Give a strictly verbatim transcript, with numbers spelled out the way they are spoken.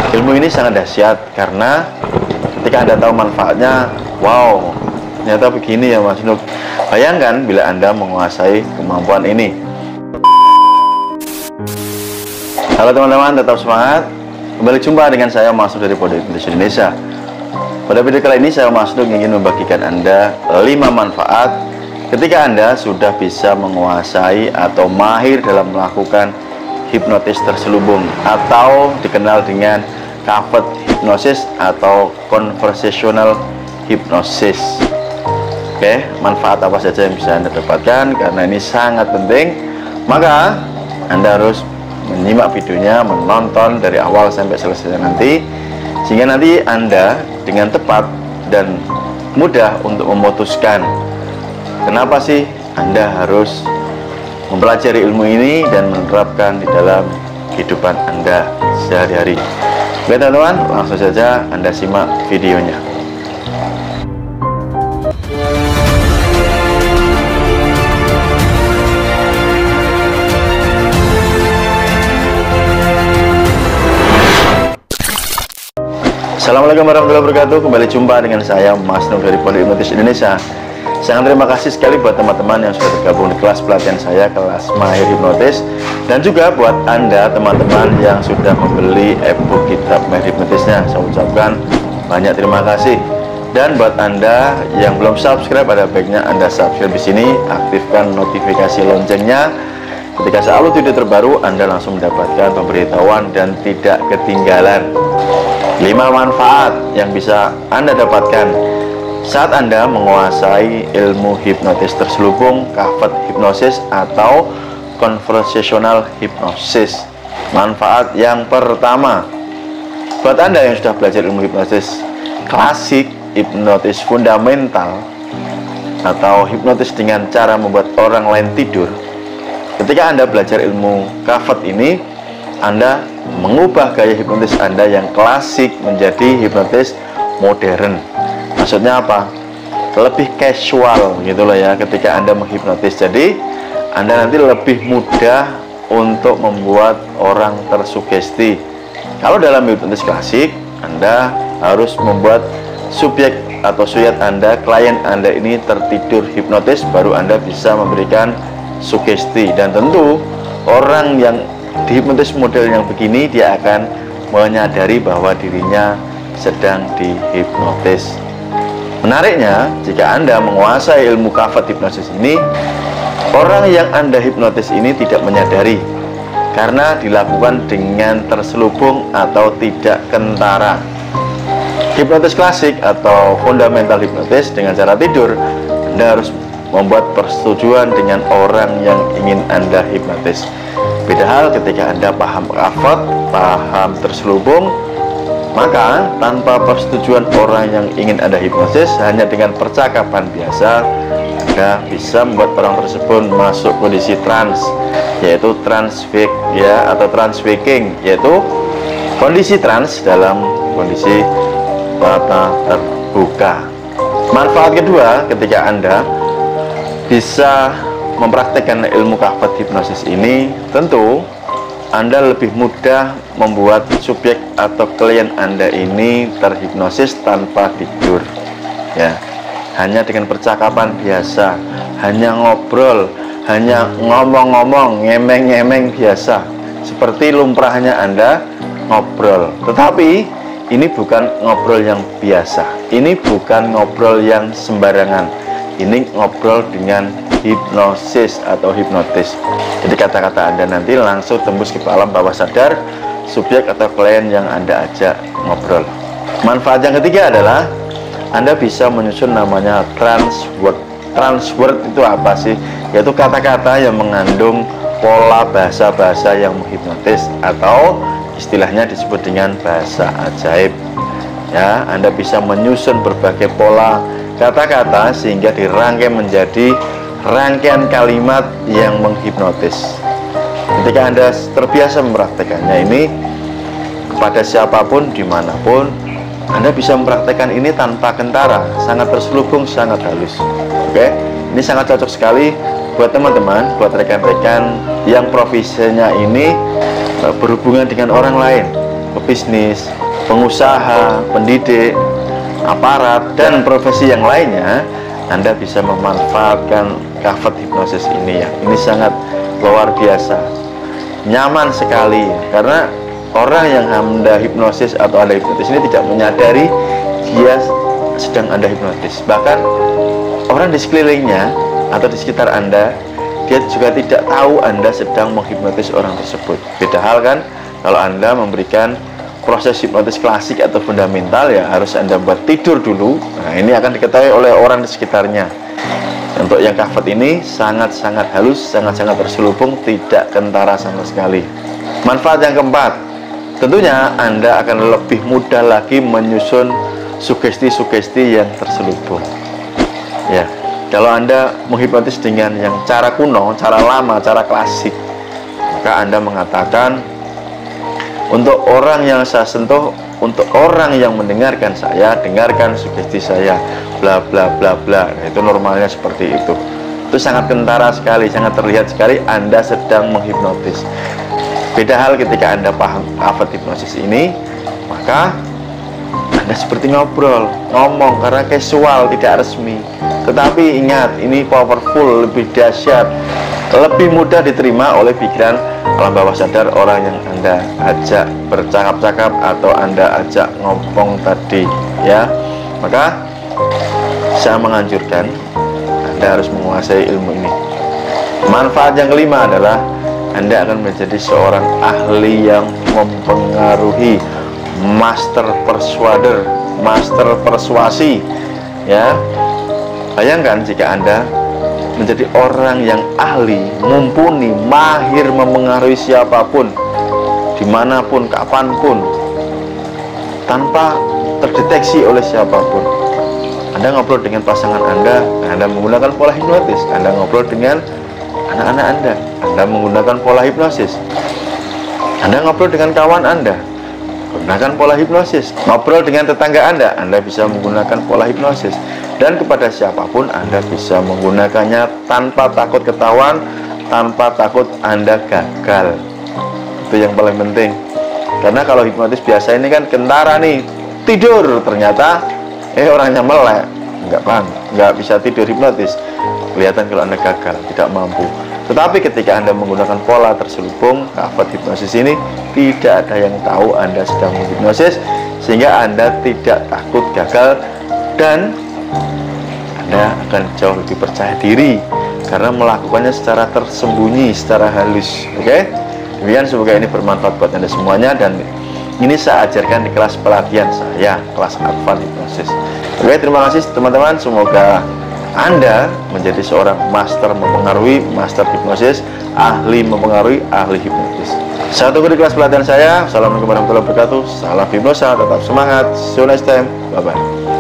Ilmu ini sangat dahsyat karena ketika Anda tahu manfaatnya, wow, ternyata begini ya Mas Nuk. Bayangkan bila Anda menguasai kemampuan ini. Halo teman-teman, tetap semangat. Kembali jumpa dengan saya Mas Nuk dari Pondok Hipnotis Indonesia. Pada video kali ini saya Mas Nuk ingin membagikan Anda lima manfaat ketika Anda sudah bisa menguasai atau mahir dalam melakukan hipnotis terselubung atau dikenal dengan covered hypnosis atau conversational hypnosis. Oke, manfaat apa saja yang bisa Anda dapatkan? Karena ini sangat penting, maka Anda harus menyimak videonya, menonton dari awal sampai selesai nanti, sehingga nanti Anda dengan tepat dan mudah untuk memutuskan kenapa sih Anda harus mempelajari ilmu ini dan menerapkan di dalam kehidupan Anda sehari-hari. Oke teman-teman, langsung saja Anda simak videonya. Assalamualaikum warahmatullahi wabarakatuh. Kembali jumpa dengan saya Mas Nuk dari Pondok Hipnotis Indonesia. Sangat terima kasih sekali buat teman-teman yang sudah tergabung di kelas pelatihan saya, kelas Mahir Hipnotis, dan juga buat Anda teman-teman yang sudah membeli e-book kitab Mahir Hipnotisnya. Saya ucapkan banyak terima kasih. Dan buat Anda yang belum subscribe, ada baiknya Anda subscribe di sini, aktifkan notifikasi loncengnya. Ketika saya upload video terbaru, Anda langsung mendapatkan pemberitahuan dan tidak ketinggalan lima manfaat yang bisa Anda dapatkan saat Anda menguasai ilmu hipnotis terselubung, covered hypnosis atau conversational hypnosis. Manfaat yang pertama, buat Anda yang sudah belajar ilmu hipnotis klasik, hipnotis fundamental, atau hipnotis dengan cara membuat orang lain tidur, ketika Anda belajar ilmu covered ini, Anda mengubah gaya hipnotis Anda yang klasik menjadi hipnotis modern. Maksudnya apa? Lebih casual gitu loh ya ketika Anda menghipnotis. Jadi Anda nanti lebih mudah untuk membuat orang tersugesti. Kalau dalam hipnotis klasik, Anda harus membuat subjek atau suyat Anda, klien Anda ini tertidur hipnotis, baru Anda bisa memberikan sugesti. Dan tentu orang yang dihipnotis model yang begini, dia akan menyadari bahwa dirinya sedang dihipnotis. Menariknya, jika Anda menguasai ilmu covered hypnosis ini, orang yang Anda hipnotis ini tidak menyadari karena dilakukan dengan terselubung atau tidak kentara. Hipnotis klasik atau fundamental hipnotis dengan cara tidur, Anda harus membuat persetujuan dengan orang yang ingin Anda hipnotis. Beda hal ketika Anda paham covered, paham terselubung, maka tanpa persetujuan orang yang ingin Anda hipnosis, hanya dengan percakapan biasa, Anda bisa membuat orang tersebut masuk kondisi trans, yaitu trans wake ya, atau trans waking, yaitu kondisi trans dalam kondisi mata terbuka. Manfaat kedua, ketika Anda bisa mempraktekkan ilmu covered hypnosis ini, tentu Anda lebih mudah membuat subjek atau klien Anda ini terhipnosis tanpa tidur ya, hanya dengan percakapan biasa, hanya ngobrol, hanya ngomong-ngomong, ngemeng-ngemeng biasa, seperti lumrahnya Anda ngobrol. Tetapi ini bukan ngobrol yang biasa, ini bukan ngobrol yang sembarangan, ini ngobrol dengan hipnosis atau hipnotis. Jadi kata-kata Anda nanti langsung tembus ke alam bawah sadar subjek atau klien yang Anda ajak ngobrol. Manfaat yang ketiga adalah Anda bisa menyusun namanya transword. Transword itu apa sih? Yaitu kata-kata yang mengandung pola bahasa-bahasa yang menghipnotis atau istilahnya disebut dengan bahasa ajaib. Ya, Anda bisa menyusun berbagai pola kata-kata sehingga dirangkai menjadi rangkaian kalimat yang menghipnotis. Ketika Anda terbiasa mempraktekannya ini kepada siapapun, dimanapun, Anda bisa mempraktekkan ini tanpa kentara, sangat terselubung, sangat halus. Oke, ini sangat cocok sekali buat teman-teman, buat rekan-rekan yang profesinya ini berhubungan dengan orang lain. pebisnis, pengusaha, pendidik, aparat, dan profesi yang lainnya, Anda bisa memanfaatkan Kafat hipnosis ini ya. Ini sangat luar biasa, nyaman sekali, karena orang yang Anda hipnosis atau Anda hipnotis ini tidak menyadari dia sedang Anda hipnotis. Bahkan orang di sekelilingnya atau di sekitar Anda, dia juga tidak tahu Anda sedang menghipnotis orang tersebut. Beda hal kan kalau Anda memberikan proses hipnotis klasik atau fundamental, ya harus Anda buat tidur dulu. Nah, ini akan diketahui oleh orang di sekitarnya. Untuk yang Kafat ini sangat-sangat halus, sangat-sangat terselubung, tidak kentara sama sekali. Manfaat yang keempat, tentunya Anda akan lebih mudah lagi menyusun sugesti-sugesti yang terselubung. Ya, kalau Anda menghipnotis dengan yang cara kuno, cara lama, cara klasik, maka Anda mengatakan, untuk orang yang saya sentuh, untuk orang yang mendengarkan saya, dengarkan sugesti saya, bla bla bla bla. Nah, itu normalnya seperti itu. Itu sangat kentara sekali, sangat terlihat sekali Anda sedang menghipnotis. Beda hal ketika Anda paham Kafat hipnosis ini, maka Anda seperti ngobrol, ngomong, karena casual, tidak resmi. Tetapi ingat, ini powerful, lebih dahsyat, lebih mudah diterima oleh pikiran alam bawah sadar orang yang Anda ajak bercakap-cakap atau Anda ajak ngomong tadi, ya. Maka saya menganjurkan Anda harus menguasai ilmu ini. Manfaat yang kelima adalah Anda akan menjadi seorang ahli yang mempengaruhi, master persuader, master persuasi, ya. Bayangkan jika Anda menjadi orang yang ahli, mumpuni, mahir mempengaruhi siapapun, dimanapun, kapanpun, tanpa terdeteksi oleh siapapun. Anda ngobrol dengan pasangan Anda, Anda menggunakan pola hipnotis. Anda ngobrol dengan anak-anak Anda, Anda menggunakan pola hipnosis. Anda ngobrol dengan kawan Anda, gunakan pola hipnosis. Ngobrol dengan tetangga Anda, Anda bisa menggunakan pola hipnosis. Dan kepada siapapun Anda bisa menggunakannya tanpa takut ketahuan, tanpa takut Anda gagal. Itu yang paling penting. Karena kalau hipnotis biasa ini kan kentara nih, tidur, ternyata eh orangnya melek, nggak paham, nggak bisa tidur hipnotis. Kelihatan kalau Anda gagal, tidak mampu. Tetapi ketika Anda menggunakan pola terselubung Kafat hipnosis ini, tidak ada yang tahu Anda sedang menghipnosis, sehingga Anda tidak takut gagal dan Anda akan jauh lebih percaya diri karena melakukannya secara tersembunyi, secara halus. Oke, okay? Demikian, semoga ini bermanfaat buat Anda semuanya, dan ini saya ajarkan di kelas pelatihan saya, kelas Advanced Hipnosis. Oke, okay, terima kasih teman-teman. Semoga Anda menjadi seorang master mempengaruhi, master hipnosis, ahli mempengaruhi, ahli hipnotis. Saya tunggu di kelas pelatihan saya. Assalamualaikum warahmatullahi wabarakatuh. Salam hipnosa, tetap semangat. See you next time. Bye bye.